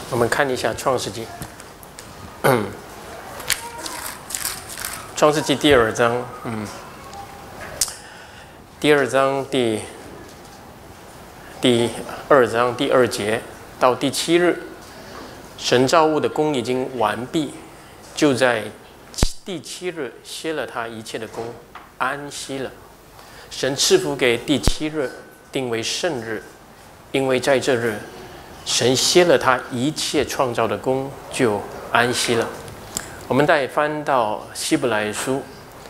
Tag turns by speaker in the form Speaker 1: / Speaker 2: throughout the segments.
Speaker 1: 我们看一下创世纪，创世纪第2章，第2章第2章第2节到第7日，神造物的工已经完毕，就在第7日歇了他一切的工，安息了。神赐福给第7日，定为圣日，因为在这日，神歇了他一切创造的工，就安息了。我们再翻到希伯来书，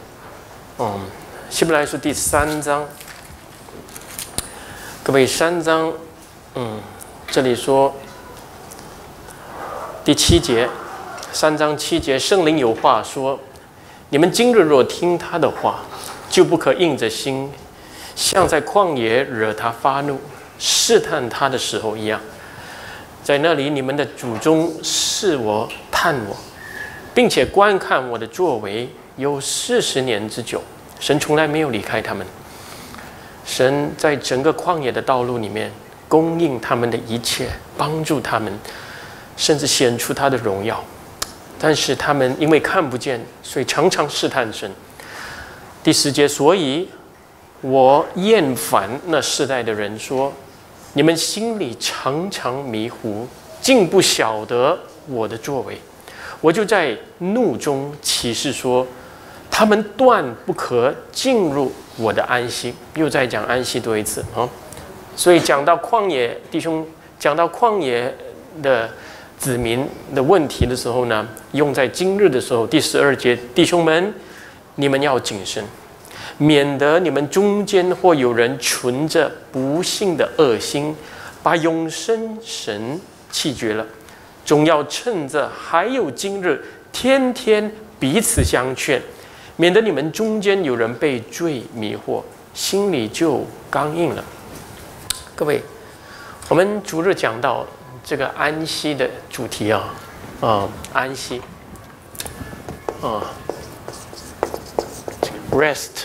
Speaker 1: 希伯来书第3章，各位3章，这里说第7节，3章7节，圣灵有话说：你们今日若听他的话，就不可硬着心，像在旷野惹他发怒、试探他的时候一样。在那里，你们的祖宗试我、探我，并且观看我的作为有40年之久。神从来没有离开他们。神在整个旷野的道路里面供应他们的一切，帮助他们，甚至显出他的荣耀。但是他们因为看不见，所以常常试探神。第10节，所以我厌烦那世代的人说，你们心里常常迷糊，竟不晓得我的作为。我就在怒中起誓说，他们断不可进入我的安息。又再讲安息多一次啊！所以讲到旷野弟兄，讲到旷野的子民的问题的时候呢，用在今日的时候，第12节，弟兄们，你们要谨慎，免得你们中间或有人存着不幸的恶心，把永生神弃绝了。总要趁着还有今日，天天彼此相劝，免得你们中间有人被罪迷惑，心里就刚硬了。各位，我们主日讲到这个安息的主题安息rest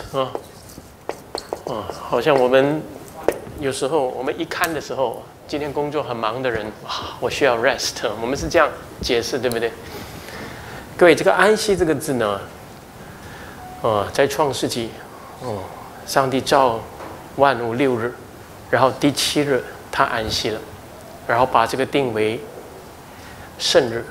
Speaker 1: 好像我们有时候我们一看的时候，今天工作很忙的人，我需要 rest， 我们是这样解释，对不对？各位，这个安息这个字呢，在创世纪，上帝造万物6日，然后第7日他安息了，然后把这个定为圣日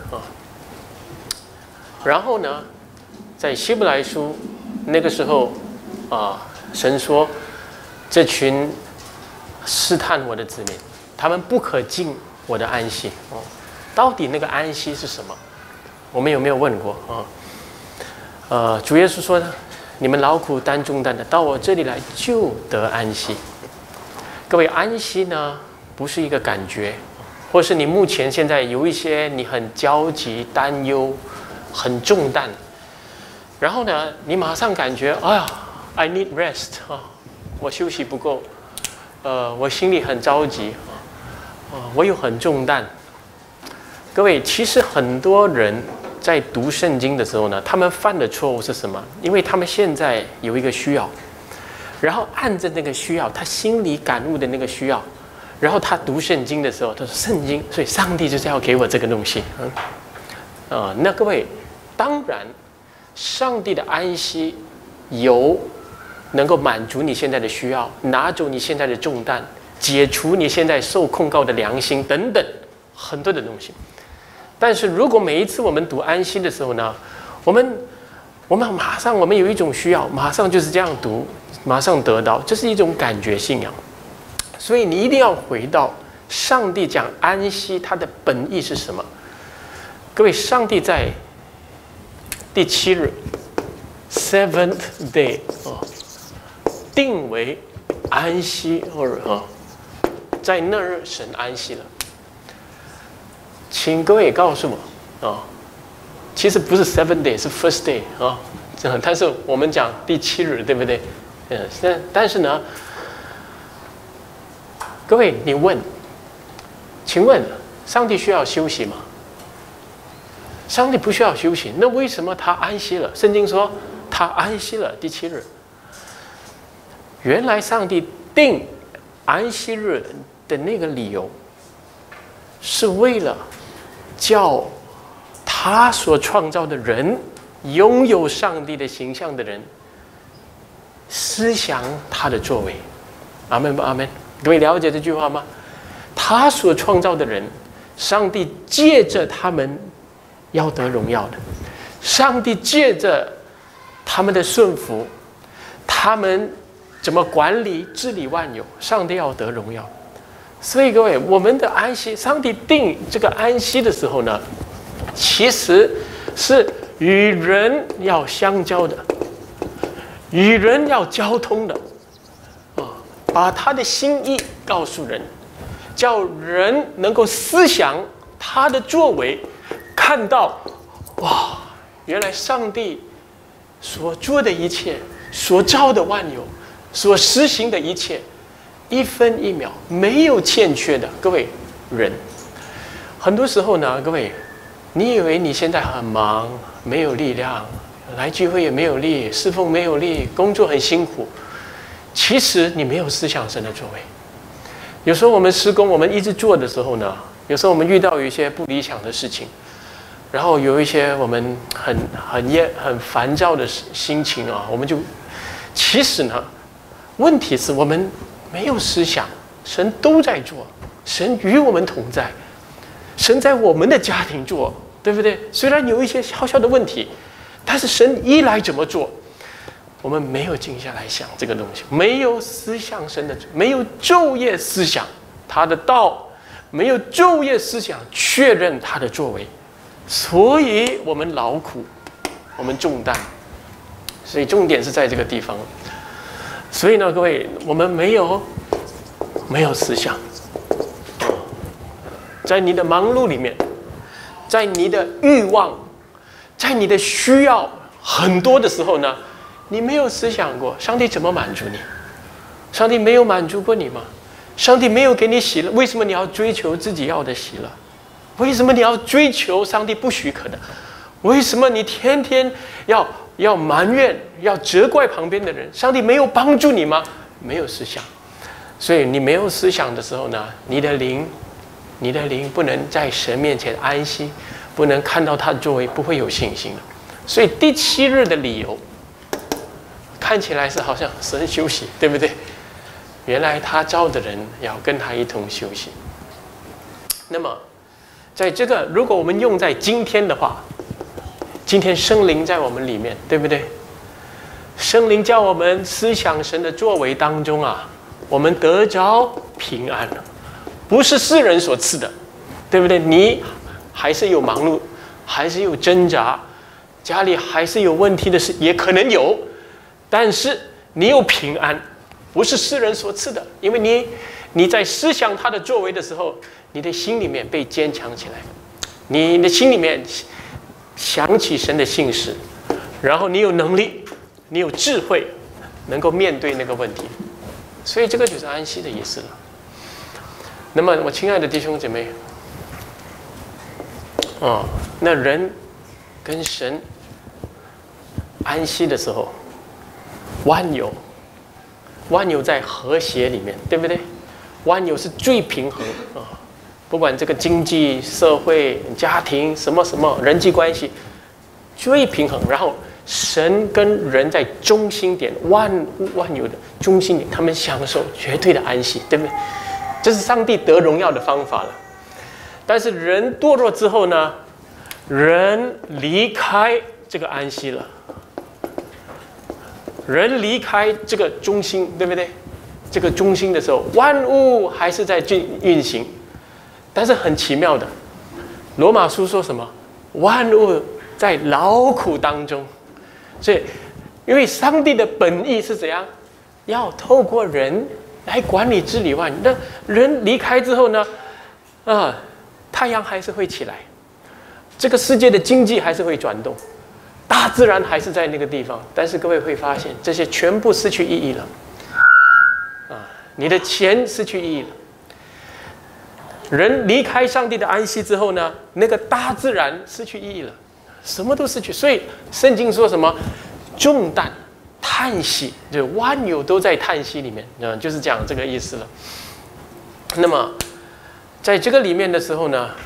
Speaker 1: 然后呢，在希伯来书那个时候神说，这群试探我的子民，他们不可进我的安息到底那个安息是什么？我们有没有问过主耶稣说呢，你们劳苦担重担的，到我这里来就得安息。各位，安息呢不是一个感觉，或是你目前现在有一些你很焦急、担忧、很重担，然后呢你马上感觉哎呀 I need rest 我休息不够，我心里很着急我有很重担。各位，其实很多人在读圣经的时候呢，他们犯的错误是什么？因为他们现在有一个需要，然后按着那个需要，他心里感悟的那个需要，然后他读圣经的时候，他说圣经，所以上帝就是要给我这个东西那各位，当然上帝的安息有能够满足你现在的需要，拿走你现在的重担，解除你现在受控告的良心等等很多的东西。但是如果每一次我们读安息的时候呢，我们马上我们有一种需要，马上就是这样读，马上得到，这是一种感觉信仰。所以你一定要回到上帝讲安息它的本意是什么。各位，上帝在第7日 7th day 定为安息日在那日神安息了。请各位告诉我其实不是 7th day， 是 first day 但是我们讲第7日，对不对？但是呢，各位，你问，请问上帝需要休息吗？上帝不需要休息，那为什么他安息了？圣经说他安息了第7日。原来上帝定安息日的那个理由，是为了叫他所创造的人，拥有上帝的形象的人，思想他的作为。阿门不阿门？各位了解这句话吗？他所创造的人，上帝借着他们要得荣耀的，上帝借着他们的顺服，他们怎么管理治理万有，上帝要得荣耀。所以各位，我们的安息，上帝定这个安息的时候呢，其实是与人要相交的，与人要交通的，把他的心意告诉人，叫人能够思想他的作为，看到哇，原来上帝所做的一切，所造的万有，所实行的一切，一分一秒没有欠缺的。各位人，很多时候呢，各位，你以为你现在很忙，没有力量，来聚会也没有力，侍奉没有力，工作很辛苦。其实你没有思想神的作为。有时候我们施工，我们一直做的时候呢，有时候我们遇到有一些不理想的事情，然后有一些我们很烦躁的心情啊，我们就其实呢，问题是我们没有思想，神都在做，神与我们同在，神在我们的家庭做，对不对？虽然有一些小小的问题，但是神一来怎么做？我们没有静下来想这个东西，没有思想神的，没有昼夜思想他的道，没有昼夜思想确认他的作为，所以我们劳苦，我们重担。所以重点是在这个地方。所以呢，各位，我们没有思想，在你的忙碌里面，在你的欲望，在你的需要很多的时候呢，你没有思想过上帝怎么满足你？上帝没有满足过你吗？上帝没有给你喜乐，为什么你要追求自己要的喜乐？为什么你要追求上帝不许可的？为什么你天天要埋怨，要责怪旁边的人？上帝没有帮助你吗？没有思想。所以你没有思想的时候呢，你的灵不能在神面前安息，不能看到他的作为，不会有信心的。所以第7日的理由看起来是好像神休息，对不对？原来他造的人要跟他一同休息。那么在这个如果我们用在今天的话，今天圣灵在我们里面，对不对？圣灵叫我们思想神的作为当中啊，我们得着平安了，不是世人所赐的，对不对？你还是有忙碌，还是有挣扎，家里还是有问题的事，也可能有，但是你有平安，不是世人所赐的，因为你在思想他的作为的时候，你的心里面被坚强起来，你的心里面想起神的信实，然后你有能力，你有智慧，能够面对那个问题，所以这个就是安息的意思了。那么我亲爱的弟兄姐妹，那人跟神安息的时候，万有在和谐里面，对不对？万有是最平衡啊。不管这个经济、社会、家庭什么人际关系，最平衡。然后神跟人在中心点，万有的中心点，他们享受绝对的安息，对不对？这是上帝得荣耀的方法了。但是人堕落之后呢，人离开这个安息了，人离开这个中心，对不对？这个中心的时候，万物还是在运行。但是很奇妙的，罗马书说什么？万物在劳苦当中。所以，因为上帝的本意是怎样？要透过人来管理治理万物。那人离开之后呢？太阳还是会起来，这个世界的经济还是会转动，大自然还是在那个地方。但是各位会发现，这些全部失去意义了。你的钱失去意义了。人离开上帝的安息之后呢，那个大自然失去意义了，什么都失去。所以圣经说什么？重担、叹息，就万有都在叹息里面，就是讲这个意思了。那么在这个里面的时候呢，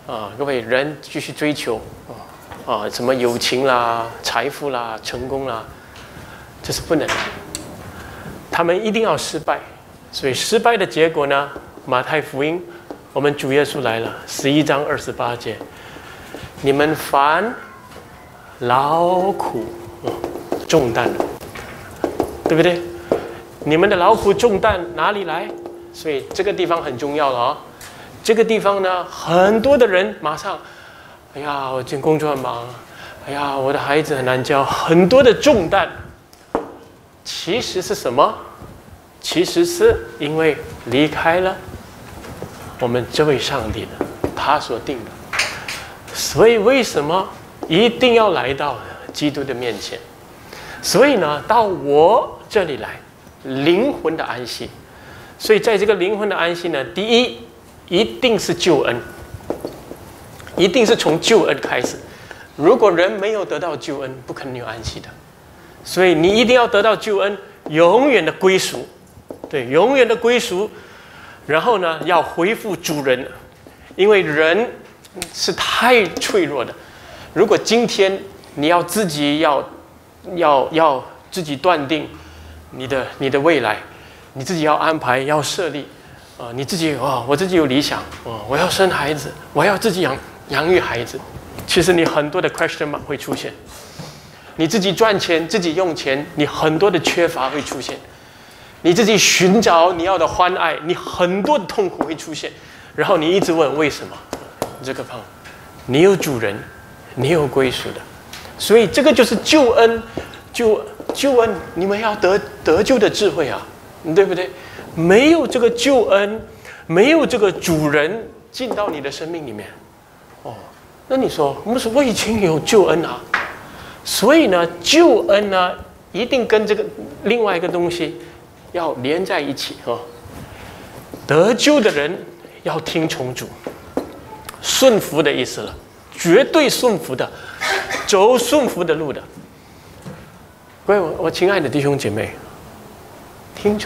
Speaker 1: 各位人继续追求什么友情啦、财富啦、成功啦，这是不能的。他们一定要失败，所以失败的结果呢？马太福音，我们主耶稣来了，11章28节，你们凡劳苦重担，对不对？你们的劳苦重担哪里来？所以这个地方很重要了啊。这个地方呢，很多的人马上，哎呀，我今天工作很忙，哎呀，我的孩子很难教，很多的重担。其实是什么？其实是因为离开了我们这位上帝的，他所定的。所以为什么一定要来到基督的面前？所以呢，到我这里来，灵魂的安息。所以在这个灵魂的安息呢，第一，一定是救恩，一定是从救恩开始。如果人没有得到救恩，不可能有安息的。所以你一定要得到救恩，永远的归属，对，永远的归属。然后呢，要恢复主人，因为人是太脆弱的。如果今天你要自己要自己断定你的未来，你自己要安排要设立你自己我自己有理想我要生孩子，我要自己养育孩子。其实你很多的 question mark 会出现，你自己赚钱自己用钱，你很多的缺乏会出现。你自己寻找你要的欢爱，你很多的痛苦会出现，然后你一直问为什么？这个胖，你有主人，你有归属的，所以这个就是救恩，救恩，你们要得救的智慧啊，对不对？没有这个救恩，没有这个主人进到你的生命里面，那你说我已经有救恩啊，所以呢，救恩呢一定跟这个另外一个东西要连在一起得救的人要听从主，顺服的意思了，绝对顺服的，走顺服的路的。各位，我亲爱的弟兄姐妹，听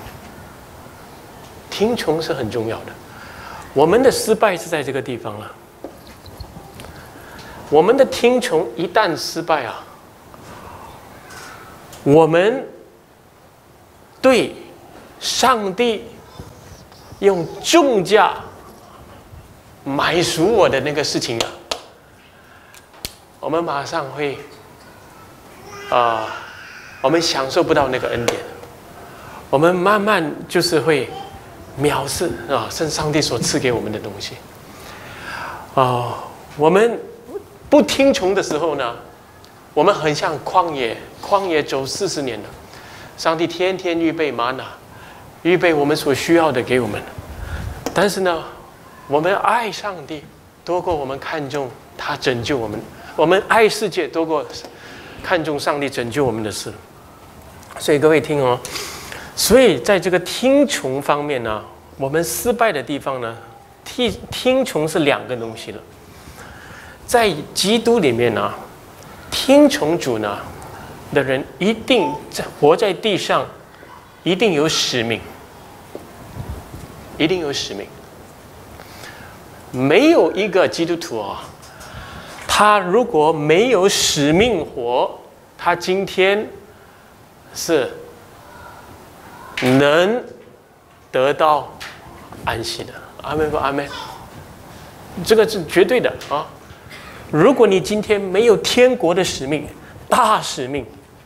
Speaker 1: 从是很重要的。我们的失败是在这个地方了。我们的听从一旦失败我们对上帝用重价买赎我的那个事情我们马上会我们享受不到那个恩典，我们慢慢就是会藐视圣上帝所赐给我们的东西我们不听从的时候呢，我们很像旷野走40年了，上帝天天预备玛纳，预备我们所需要的给我们。但是呢，我们爱上帝多过我们看重他拯救我们，我们爱世界多过看重上帝拯救我们的事。所以各位听所以在这个听从方面呢，我们失败的地方呢，听从是2个东西了。在基督里面呢，听从主呢的人一定活在地上，一定有使命，一定有使命。没有一个基督徒他如果没有使命活，他今天是能得到安息的。阿们不阿们？这个是绝对的如果你今天没有天国的使命，大使命，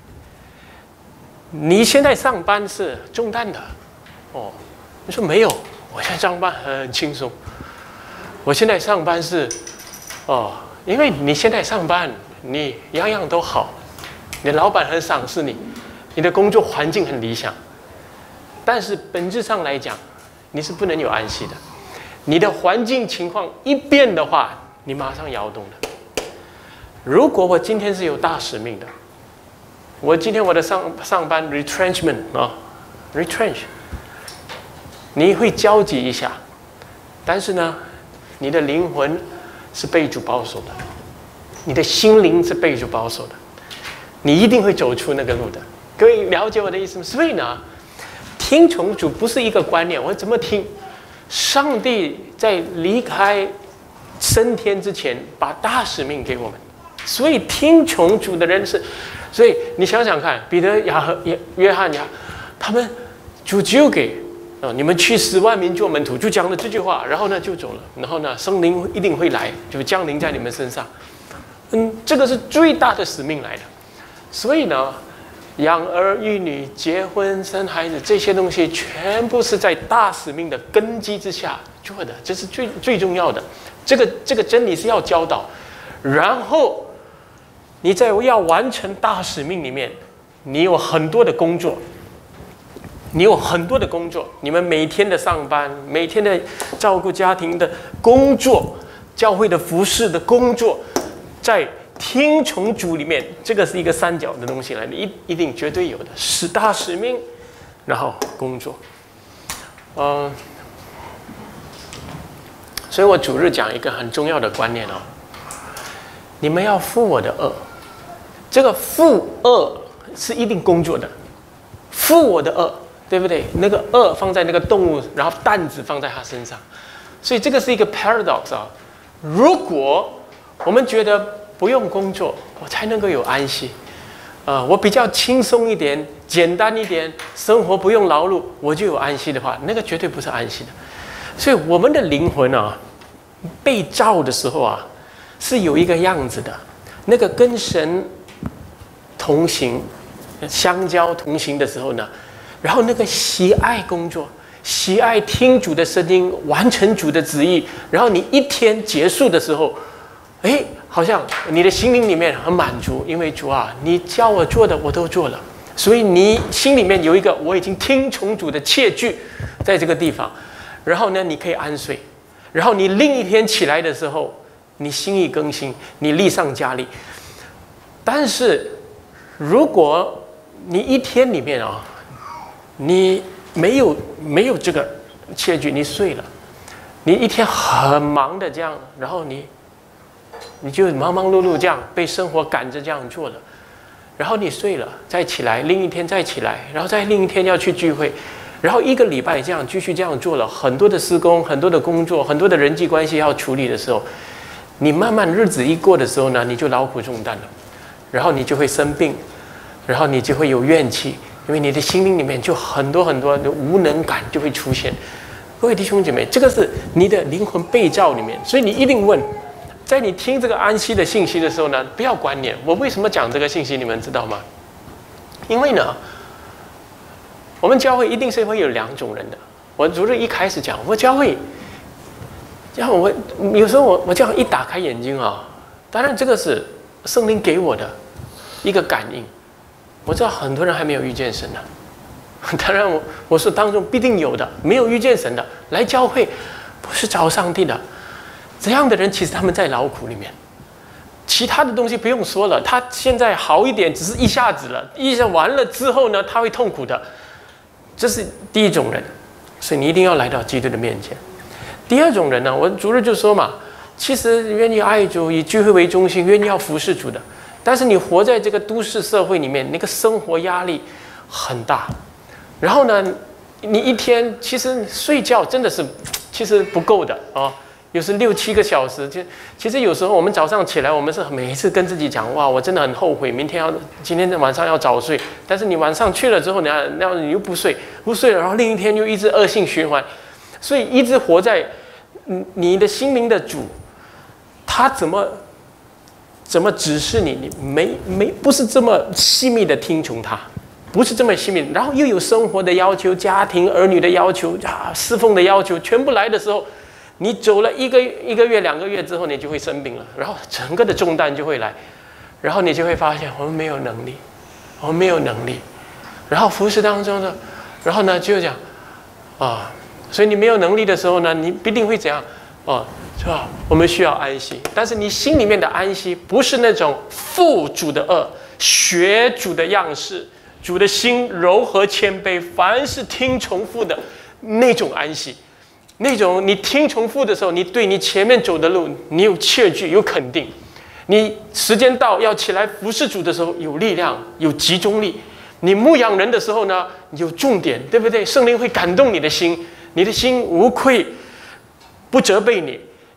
Speaker 1: 你现在上班是重担的你说没有，我现在上班很轻松。我现在上班是因为你现在上班你样样都好，你的老板很赏识你，你的工作环境很理想，但是本质上来讲你是不能有安息的。你的环境情况一变的话，你马上摇动的。如果我今天是有大使命的，我今天我的上班 retrenchment retrench， 你会焦急一下，但是呢，你的灵魂是被主保守的，你的心灵是被主保守的，你一定会走出那个路的。各位了解我的意思吗？所以呢，听从主不是一个观念，我怎么听？上帝在离开升天之前把大使命给我们。所以听从主的人是，所以你想想看，彼得、约翰他们主只有给你们去10万民做门徒，就讲了这句话，然后呢就走了，然后呢圣灵一定会来，就降临在你们身上。这个是最大的使命来的。所以呢，养儿育女、结婚、生孩子这些东西，全部是在大使命的根基之下做的，这是最重要的。这个真理是要教导，然后你在要完成大使命里面，你有很多的工作，你们每天的上班，每天的照顾家庭的工作，教会的服侍的工作，在听从主里面，这个是一个三角的东西来的，一定绝对有的，是大使命，然后工作，所以我主日讲一个很重要的观念你们要负我的恶，这个负恶是一定工作的，负我的恶，对不对？那个恶放在那个动物，然后担子放在他身上，所以这个是一个 paradox 如果我们觉得不用工作，我才能够有安息，我比较轻松一点，简单一点，生活不用劳碌，我就有安息的话，那个绝对不是安息的。所以我们的灵魂被造的时候是有一个样子的，那个跟神同行、相交同行的时候呢，然后那个喜爱工作、喜爱听主的声音、完成主的旨意，然后你一天结束的时候，好像你的心灵里面很满足，因为主你叫我做的我都做了，所以你心里面有一个我已经听从主的切据在这个地方，然后呢你可以安睡，然后你另一天起来的时候，你心意更新，你力上加力。但是如果你一天里面你没有这个切据，你睡了，你一天很忙的这样，然后你就忙忙碌碌这样被生活赶着这样做了，然后你睡了再起来，另一天再起来，然后再另一天要去聚会，然后1个礼拜这样继续这样做了，很多的施工，很多的工作，很多的人际关系要处理的时候，你慢慢日子一过的时候呢，你就劳苦重担了，然后你就会生病，然后你就会有怨气，因为你的心灵里面就很多的无能感就会出现。各位弟兄姐妹，这个是你的灵魂被造里面，所以你一定问，在你听这个安息的信息的时候呢，不要观念。我为什么讲这个信息，你们知道吗？因为呢，我们教会一定是会有2种人的。我主日一开始讲，我教会，然后我有时候我这样一打开眼睛当然这个是圣灵给我的一个感应。我知道很多人还没有遇见神呢，当然我是当中必定有的，没有遇见神的来教会不是找上帝的，这样的人其实他们在劳苦里面，其他的东西不用说了，他现在好一点只是一下子了，一下完了之后呢他会痛苦的，这是第一种人，所以你一定要来到基督的面前。第二种人呢，我主日就说嘛，其实愿意爱主，以聚会为中心，愿意要服侍主的，但是你活在这个都市社会里面，那个生活压力很大，然后呢你一天其实睡觉真的是其实不够的有时6、7个小时，其实有时候我们早上起来，我们是每一次跟自己讲，哇，我真的很后悔，今天晚上要早睡。但是你晚上去了之后，你又不睡了，然后另一天又一直恶性循环，所以一直活在你的心灵的主，他怎么指示你，你不是这么细密的听从他，不是这么细密，然后又有生活的要求、家庭儿女的要求侍奉的要求，全部来的时候。你走了一个月、2个月之后，你就会生病了，然后整个的重担就会来，然后你就会发现我们没有能力，然后服侍当中的，然后呢就讲所以你没有能力的时候呢，你必定会怎样是吧？我们需要安息，但是你心里面的安息不是那种负主的恶、学主的样式、主的心柔和谦卑，凡是听从父的那种安息。那种你听从父的时候，你对你前面走的路，你有切据、有肯定；你时间到要起来服侍主的时候，有力量、有集中力；你牧养人的时候呢，有重点，对不对？圣灵会感动你的心，你的心无愧，不责备你，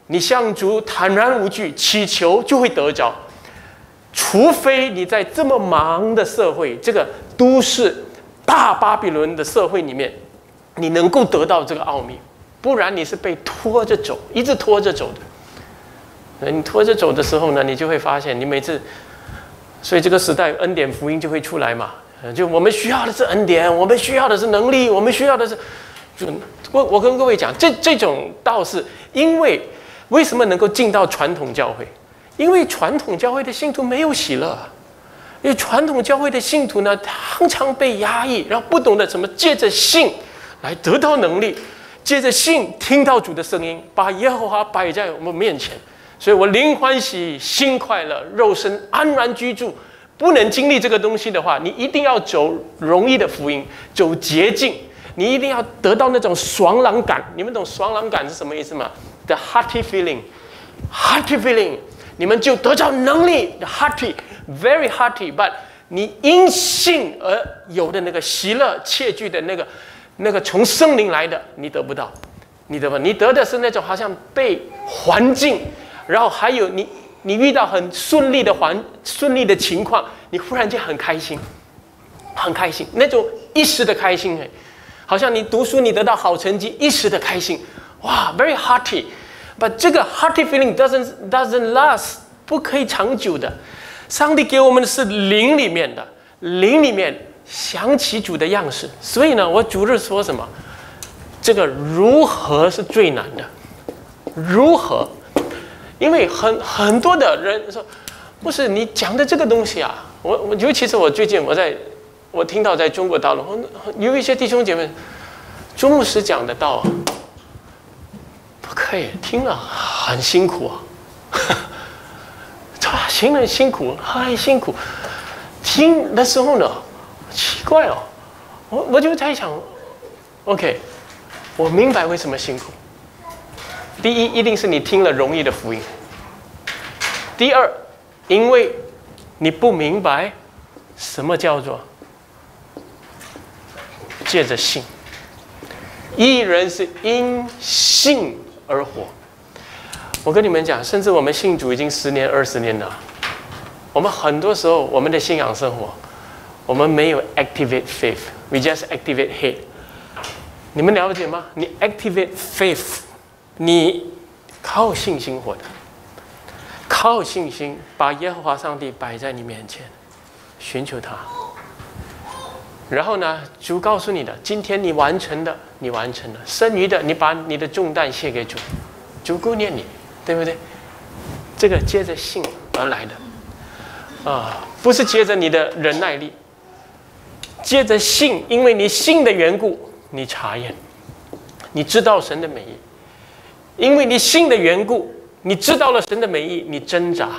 Speaker 1: 你向主坦然无惧，祈求就会得着。除非你在这么忙的社会，这个都市大巴比伦的社会里面，你能够得到这个奥秘，不然你是被拖着走，一直拖着走的。你拖着走的时候呢，你就会发现，你每次，所以这个时代恩典福音就会出来嘛。就我们需要的是恩典，我们需要的是能力，我们需要的是，我跟各位讲，这种道是因为什么能够进到传统教会？因为传统教会的信徒没有喜乐，因为传统教会的信徒呢，常常被压抑，然后不懂得怎么借着信来得到能力，借着信听到主的声音，把耶和华摆在我们面前。所以我灵欢喜，心快乐，肉身安然居住。不能经历这个东西的话，你一定要走容易的福音，走捷径。你一定要得到那种爽朗感。你们懂爽朗感是什么意思吗？ The hearty feeling，hearty feeling。你们就得到能力 ，hearty very hearty，but 你因信而有的那个喜乐、切据的那个从圣灵来的，你得不到，你得的是那种好像被环境，然后还有你遇到很顺利的情况，你忽然间很开心，很开心，那种一时的开心，好像你读书你得到好成绩，一时的开心，哇 ，very hearty。But 这个 hearty feeling doesn't last， 不可以长久的。上帝给我们的是灵里面的，灵里面想起主的样式。所以呢，我主日说什么？这个如何是最难的？如何？因为很多的人说，不是你讲的这个东西啊。我尤其是我最近我听到在中国大陆有一些弟兄姐妹，钟牧师讲的道。不可以，听了很辛苦行人辛苦，很辛苦。听的时候呢，奇怪哦，我就在想 ，OK， 我明白为什么辛苦。第一，一定是你听了容易的福音；第二，因为你不明白什么叫做借着信，义人是因信而活。我跟你们讲，甚至我们信主已经10年、20年了，我们很多时候我们的信仰生活，我们没有 activate faith，we just activate hate。你们了解吗？你 activate faith， 你靠信心活的，靠信心把耶和华上帝摆在你面前，寻求他。然后呢，主告诉你的，今天你完成的，你完成了；剩余的，你把你的重担卸给主，主顾念你，对不对？这个接着信而来的，不是接着你的忍耐力，接着信，因为你信的缘故，你查验，你知道神的美意；因为你信的缘故，你知道了神的美意，你挣扎，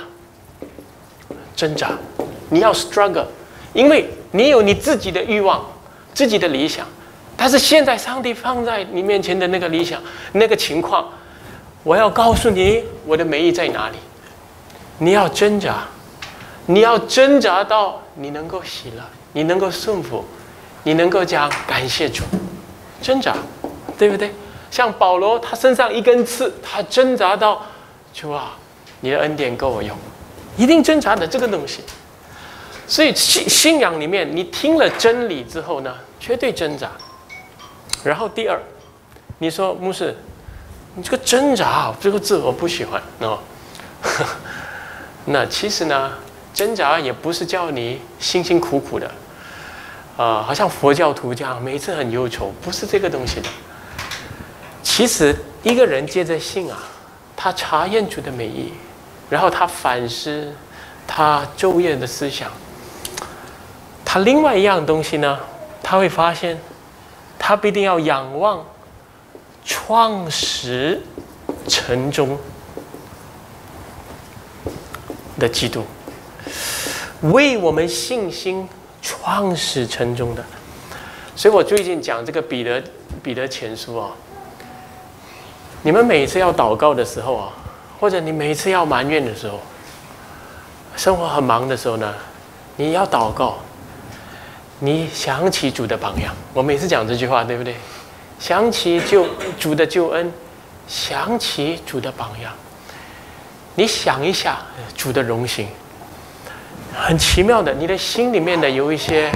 Speaker 1: 你要 struggle， 因为你有你自己的欲望，自己的理想，但是现在上帝放在你面前的那个理想，那个情况，我要告诉你我的美意在哪里。你要挣扎，你要挣扎到你能够喜乐，你能够顺服，你能够讲感谢主，挣扎，对不对？像保罗，他身上一根刺，他挣扎到主啊，你的恩典够我用，一定挣扎的这个东西。所以信仰里面，你听了真理之后呢，绝对挣扎。然后第二，你说牧师，你这个挣扎这个字我不喜欢哦。那其实呢，挣扎也不是叫你辛辛苦苦的，好像佛教徒这样每次很忧愁，不是这个东西的。其实一个人接着信啊，他查验主的美意，然后他反思他昼夜的思想。他另外一样东西呢，他会发现，他必定要仰望创始成终的基督，为我们信心创始成终的。所以我最近讲这个彼得前书啊，你们每次要祷告的时候啊，或者你每次要埋怨的时候，生活很忙的时候呢，你要祷告。你想起主的榜样，我每次讲这句话，对不对？想起主的救恩， 想起主的榜样，你想一下主的荣行，很奇妙的，你的心里面的有一些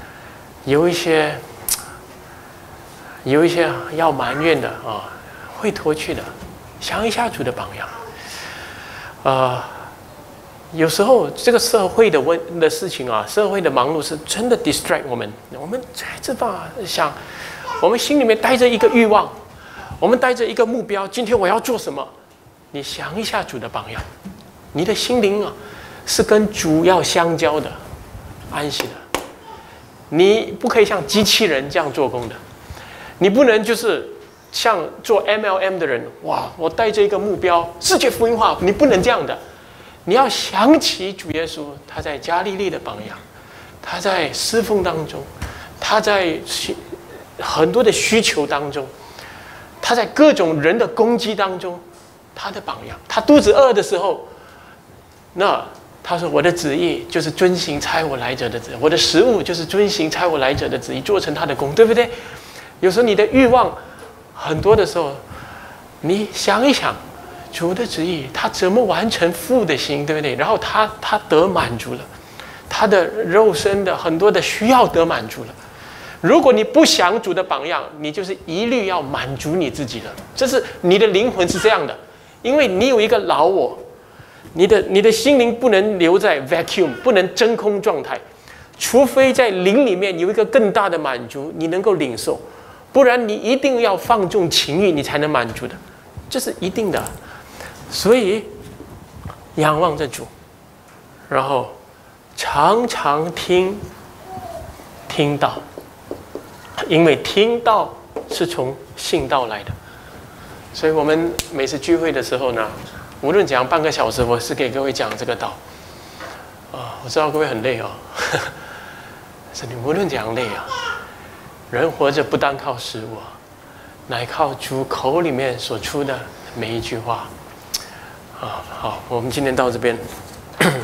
Speaker 1: 要埋怨的啊，会脱去的。想一下主的榜样，有时候这个社会的事情啊，社会的忙碌是真的 distract 我们。我们在这方想，我们心里面带着一个欲望，我们带着一个目标，今天我要做什么？你想一下主的榜样，你的心灵啊是跟主要相交的，安息的。你不可以像机器人这样做工的，你不能就是像做 MLM 的人，哇，我带着一个目标，世界福音化，你不能这样的。你要想起主耶稣，他在加利利的榜样，他在侍奉当中，他在很多的需求当中，他在各种人的攻击当中，他的榜样。他肚子饿的时候，那他说：“我的旨意就是遵行差我来者的旨意，我的食物就是遵行差我来者的旨意，做成他的工，对不对？”有时候你的欲望很多的时候，你想一想。主的旨意，他怎么完成父的心，对不对？然后他得满足了，他的肉身的很多的需要得满足了。如果你不想主的榜样，你就是一律要满足你自己了。这是你的灵魂是这样的，因为你有一个老我，你的心灵不能留在 vacuum， 不能真空状态，除非在灵里面有一个更大的满足，你能够领受，不然你一定要放纵情欲，你才能满足的，这是一定的。所以仰望着主，然后常常听到，因为听到是从信道来的。所以我们每次聚会的时候呢，无论讲半个小时，我是给各位讲这个道。我知道各位很累哦，是你无论怎样累啊，人活着不单靠食物，乃靠主口里面所出的每一句话。好，我们今天到这边。